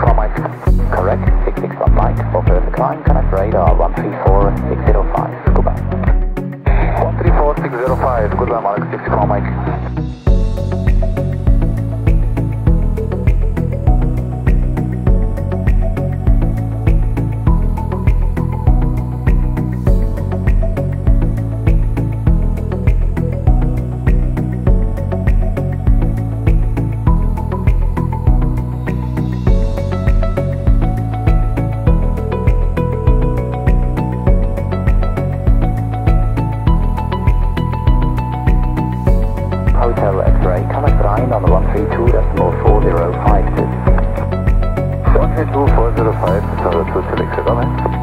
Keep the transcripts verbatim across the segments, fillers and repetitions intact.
one Mike. Correct, six six one Mike. For further climb, connect radar one three four six zero five. Goodbye. one three four six zero five, goodbye Mike, six six one Mike. Hotel X-ray, connect line on the one three two decimal four zero five two. one three two four zero five, so two select, go ahead.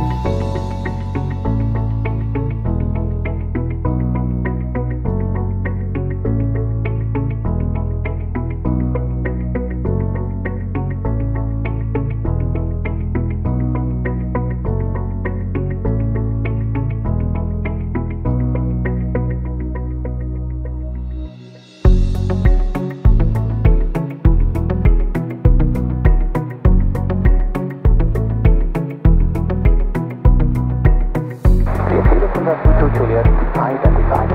Juliet, identified.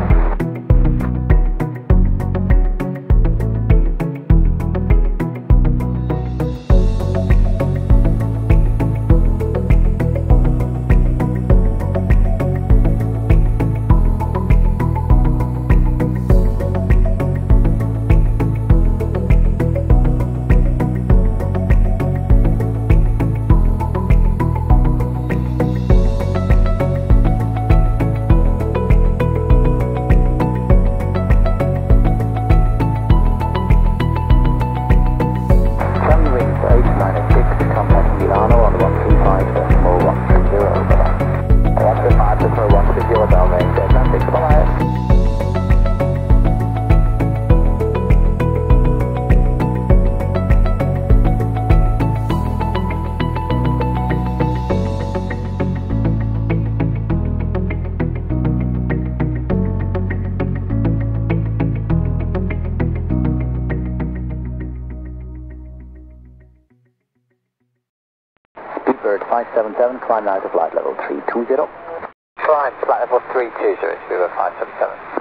Bird five seven seven, climb now to flight level three two zero. Climb flight level three two zero, five seven seven.